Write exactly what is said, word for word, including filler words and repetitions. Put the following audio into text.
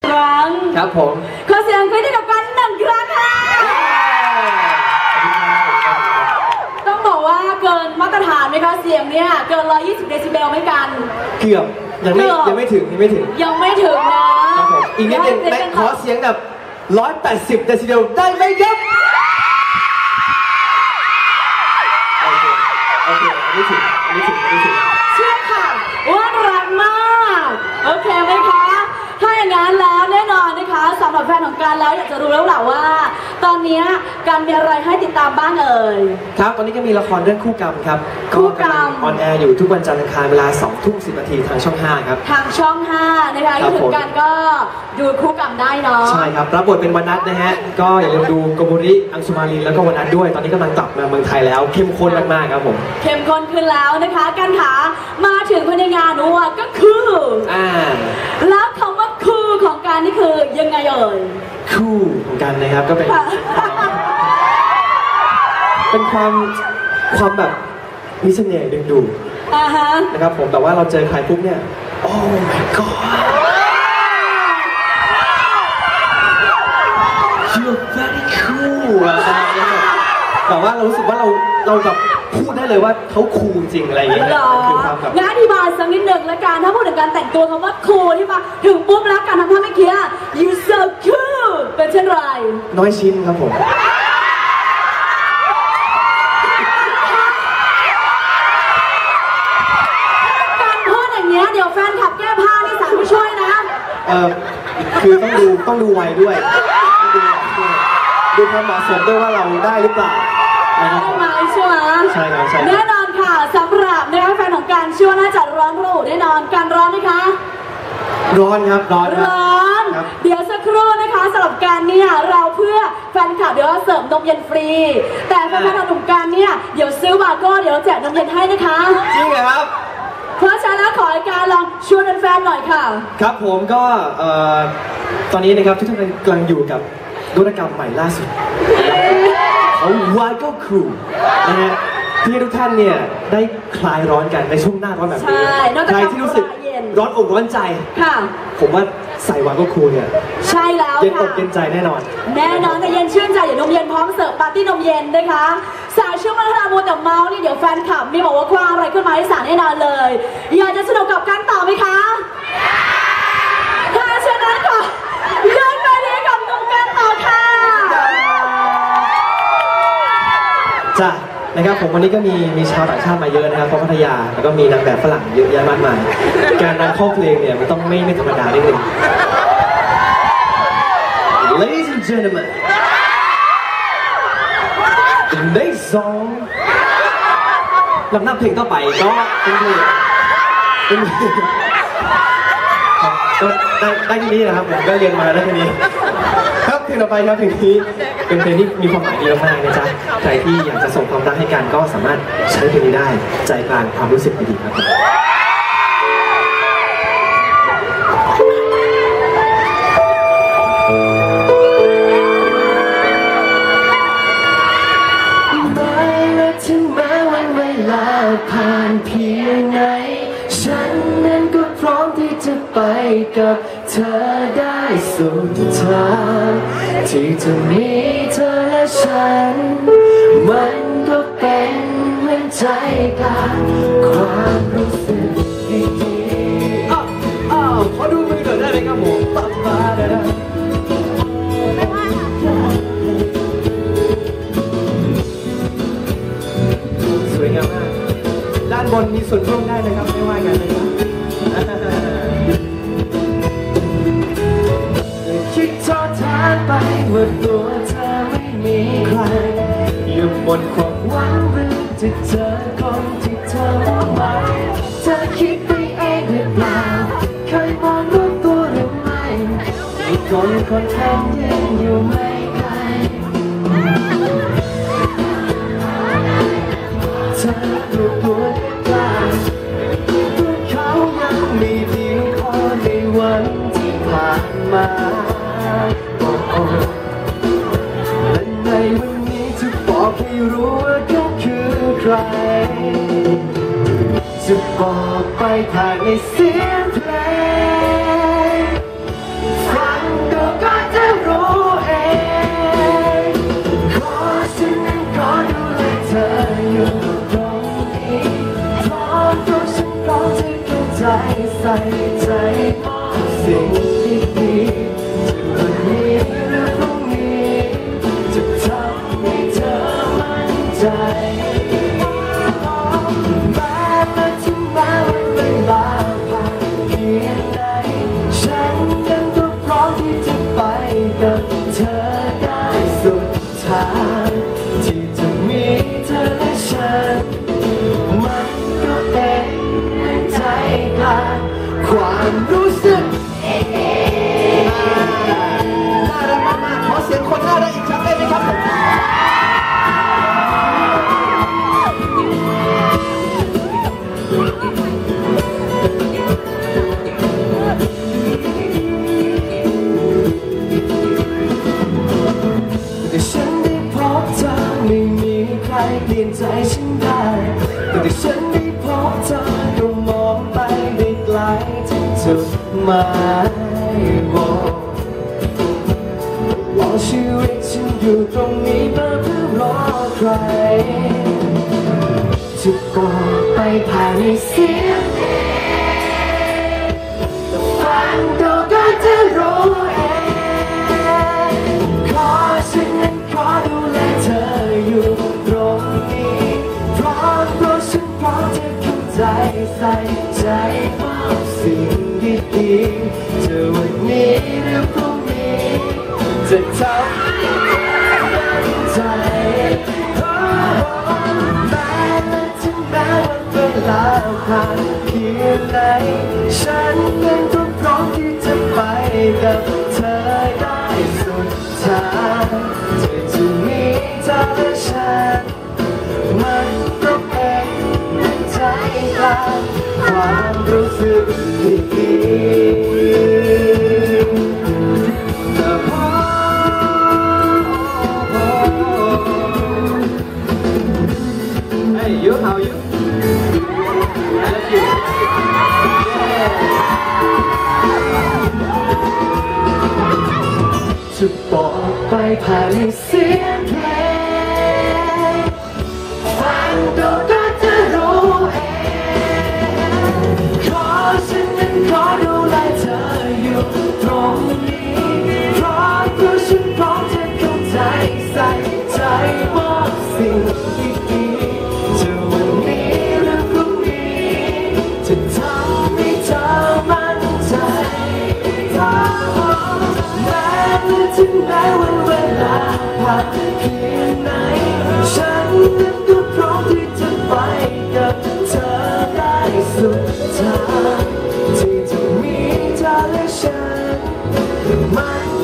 ครั้งครับผมขอเสียงให้กับกันหนึ่งครั้งค่ะต้องบอกว่าเกินมาตรฐานไหมคะเสียงเนี่ยเกินหนึ่งร้อยยี่สิบเดซิเบลไม่กันเกือบยังไม่ยังไม่ถึงยังไม่ถึงยังไม่ถึงนะครับผมอีกนิดนึงและขอเสียงแบบหนึ่งร้อยแปดสิบเดซิเบลได้ไหมครับโอเคโอเคไม่ถึงไม่ถึงไม่ถึงเชื่อค่ะว่ารักมากโอเคไหมคะถ้าอย่างนั้นแล้วแน่นอนนะคะสำหรับแฟนของการแล้วอยากจะรู้แล้วแหละว่าตอนนี้การมีอะไรให้ติดตามบ้างเอ่ยครับตอนนี้ก็มีละครเรื่องคู่กรรมครับคู่กรรมออนแอร์อยู่ทุกวันจันทร์อังคารเวลาสองทุ่มสิบนาทีทางช่องห้าครับทางช่องห้านะคะที่ถึงกันก็ดูคู่กรรมได้เนาะใช่ครับรับบทเป็นวนัทนะฮะก็อย่าลืมดูโกโบริอังสุมารินแล้วก็วนัทด้วยตอนนี้กำลังกลับมาเมืองไทยแล้วเข้มข้นมากๆครับผมเข้มข้นขึ้นแล้วนะคะการขามาถึงภายในงานว่าก็คืออ่าแล้วคำว่าคือของการนี่คือยังไงเอ่ยคู่ของกันนะครับก็เป็นเป็นความความแบบมีเสน่ห์ดึงดูดนะครับผมแต่ว่าเราเจอใครปุ๊บเนี่ยโอ้ my god you're very cool แต่ว่าเรารู้สึกว่าเราเราแบบพูดได้เลยว่าเขาคูลจริงอะไรอย่างเงี้ยคือความแบบงานอธิบายสักนิดหนึ่งและการถ้าพูดถึงการแต่งตัวคำว่าคูลที่มาถึงปุ๊บแล้วการทำท่าเมื่อกี้ you so cool เป็นเช่นไรน้อยชิ้นครับผมการพูดอย่างเงี้ยเดี๋ยวแฟนขับแก้ผ้านี่สามไม่ช่วยนะเออคือต้องดูต้องดูไวด้วยต้องดูดูความเหมาะสมด้วยว่าเราได้หรือเปล่าได้ไหมใช่ไหมใช่ครับใช่แน่นอนค่ะสำหรับนะคะแฟนของการเชื่อว่าน่าจะร้อนรุ่แน่นอนการร้อนไหมคะร้อนครับร้อนร้อนเดี๋ยวสักครู่นะคะสำหรับการเนี่ยเราเพื่อแฟนคลับเดี๋ยวเสิร์ฟนมเย็นฟรีแต่แฟนคลับหนุ่มการเนี่ยเดี๋ยวซื้อบาร์โก้เดี๋ยวแจกนมเย็นให้นะคะจริงเหรอครับเพราะฉะนั้นขอให้การลองชวนแฟนหน่อยค่ะครับผมก็ตอนนี้นะครับทุกท่านกำลังอยู่กับนวัตกรรมใหม่ล่าสุดเขาวายก็คูลนะฮะที่ทุกท่านเนี่ยได้คลายร้อนกันในช่วงหน้าร้อนแบบนี้ใครที่รู้สึกร้อนอกร้อนใจค่ะผมว่าใส่วายก็คูลเนี่ยใช่แล้วเย็นอกเย็นใจแน่นอนแน่นอนแต่เย็นชื่นใจเดี๋ยวนมเย็นพร้อมเสิร์ฟปาร์ตี้นมเย็นนะคะสาวช่วงวันธนาโมแต่เมาส์นี่เดี๋ยวแฟนคลับมีบอกว่าคว้าอะไรขึ้นมาให้สารแน่นอนเลยอยากจะสนุกกับการต่อไหมคะถ้าเช่นนั้นค่ะย้อนไปเลยกับนุ่มการต่อค่ะจ้ะนะครับผมวันนี้ก็มีมีชาวต่างชาติมาเยอะนะครับเพราะพัทยาแล้วก็มีนางแบบฝรั่งเยอะแยะมากมายการนำเข้าเพลงเนี่ยมันต้องไม่ไม่ธรรมดานิดนึง Ladies and gentlemen the next song ลำดับเพลงต่อไปก็เป็นเพลงเป็นเพลงก็ได้ได้ที่นี้นะครับผมก็เรียนมาได้ที่นี้ครับเพลงต่อไปครับเพลงนี้เป็นเพลงที่มีความหมายดีมากๆนะจ๊ะใครที่อยากจะส่งความรักให้กันก็สามารถใช้เพลงนี้ได้ใจกลางความรู้สึกดีๆครับไม่ว่าถึงแม้วันเวลาผ่านเพียงไหนฉันนั้นก็พร้อมที่จะไปกับเธอได้สุดทางที่จะมีเธอและฉันมันก็เป็นเหมือนใจกลางความรู้สึกดีๆอ้าวอ้าวขอดูมือหน่อยได้ไหมครับผมปั๊บปั๊บได้สวยงามมากด้านบนมีส่วนร่วมได้นะครับไม่ว่ากันนะครับคิดทอดทานไปว่าตัวเธอไม่มีใครอย่าบ่นความหวังหรือจะเจอคนที่เธอว่าไม่เธอคิดไปเองหรือเปล่าเคยมองรู้ตัวหรือไม่มีคนคนนั้นยังอยู่ไม่ไกลเธอรู้ตัวกล้าตัวเขายังมีเพียงพอในวันที่ผ่านมาและในวันนี้จะบอกให้รู้ว่าเขาคือใครจะบอกไปผ่านในเสียงเพลงฟังหมายบอกบอกชีวิตฉันอยู่ตรงนี้มาเพื่อรอใครจะบอกไปผ่านในเสียงแต่ฟังดูก็จะรู้เองขอฉันนั้นขอดูแลเธออยู่ตรงนี้เพราะตัวฉันพร้อมจะเข้าใจใส่ใจมอบสิ่งดีๆจะวันนี้หรือพรุ่งนี้จะทำใจแม้และถึงแม้วันเวลาผ่านเพียงไหนฉันยังต้องพร้อมที่จะไปกับเธอได้สุดทางที่จะมีเธอและฉันมันก็เป็นใจกลางความรู้สึกดีแต่พอYou, how you? I love you. Yeah. จะบอกไปผ่านเสียงเพลงฟังดูก็จะรู้เองขอฉันนั้นขอดูแลเธออยู่ตรงนี้เพราะตัวฉันพร้อมจะเข้าใจใส่ใจมอบสิ่งดีๆจะวันนี้หรือพรุ่งนี้จะทำให้เธอมั่นใจเพราะแม้ถึงแม้วันเวลาผ่านเพียงไหนฉันนั้นก็พร้อมที่จะไปกับเธอได้สุดทางที่จะมีเธอและฉันมัน